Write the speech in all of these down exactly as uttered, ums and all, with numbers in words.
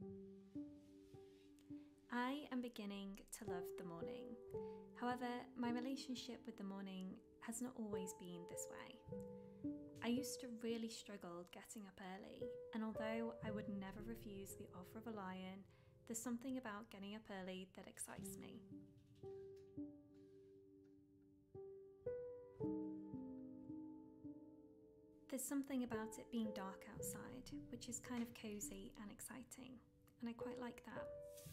I am beginning to love the morning. However, my relationship with the morning has not always been this way. I used to really struggle getting up early, and although I would never refuse the offer of a lie-in, there's something about getting up early that excites me. There's something about it being dark outside, which is kind of cozy and exciting, and I quite like that.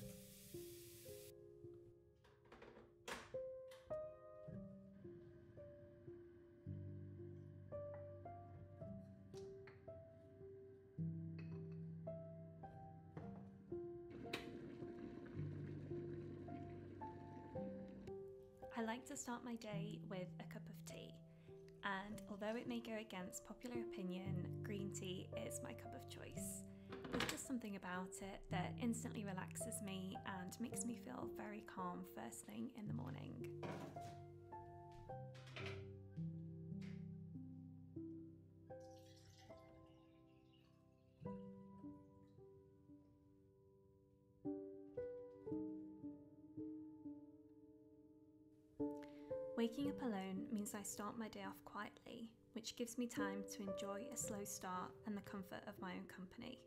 I like to start my day with a cup of tea, and although it may go against popular opinion, green tea is my cup of choice. There's just something about it that instantly relaxes me and makes me feel very calm first thing in the morning. Waking up alone means I start my day off quietly, which gives me time to enjoy a slow start and the comfort of my own company.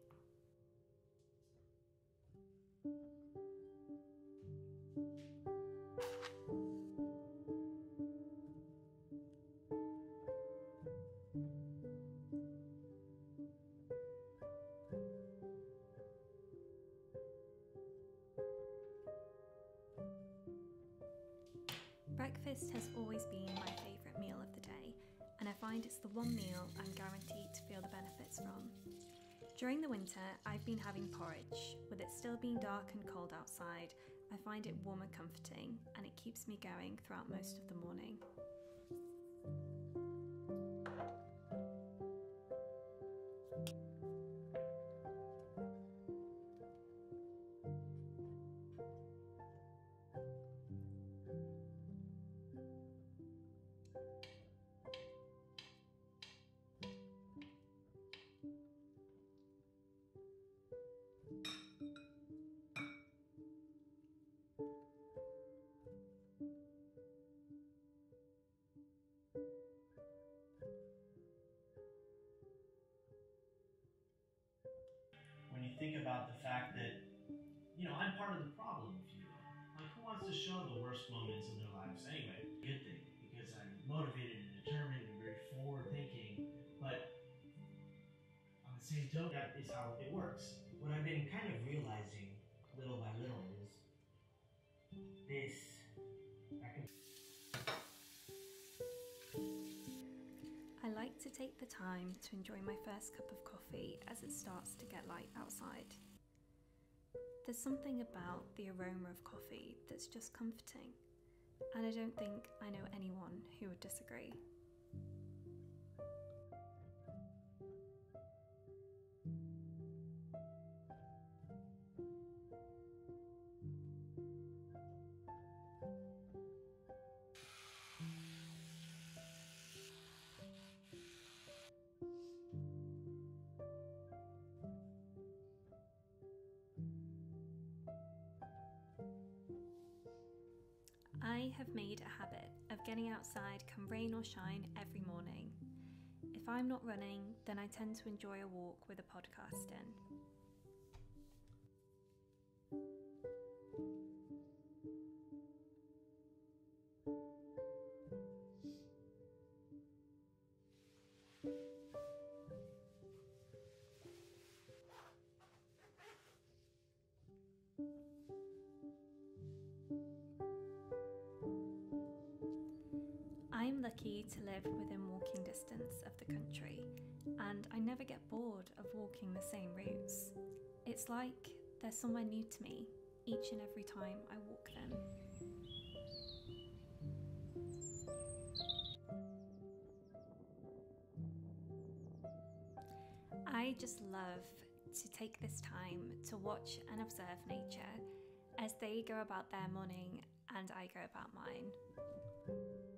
Breakfast has always been my favourite meal of the day, and I find it's the one meal I'm guaranteed to feel the benefits from. During the winter, I've been having porridge. With it still being dark and cold outside, I find it warm and comforting, and it keeps me going throughout most of the morning. When you think about the fact that, you know, I'm part of the problem, if you will. Like, who wants to show the worst moments of their lives anyway? Good thing, because I'm motivated and determined and very forward-thinking, but on the same token, that is how it works. What I've been kind of realizing, little by little, is this. I can I like to take the time to enjoy my first cup of coffee as it starts to get light outside. There's something about the aroma of coffee that's just comforting, and I don't think I know anyone who would disagree. I have made a habit of getting outside come rain or shine every morning. If I'm not running, then I tend to enjoy a walk with a podcast in. I'm lucky to live within walking distance of the country, and I never get bored of walking the same routes. It's like they're somewhere new to me each and every time I walk them. I just love to take this time to watch and observe nature as they go about their morning and I go about mine.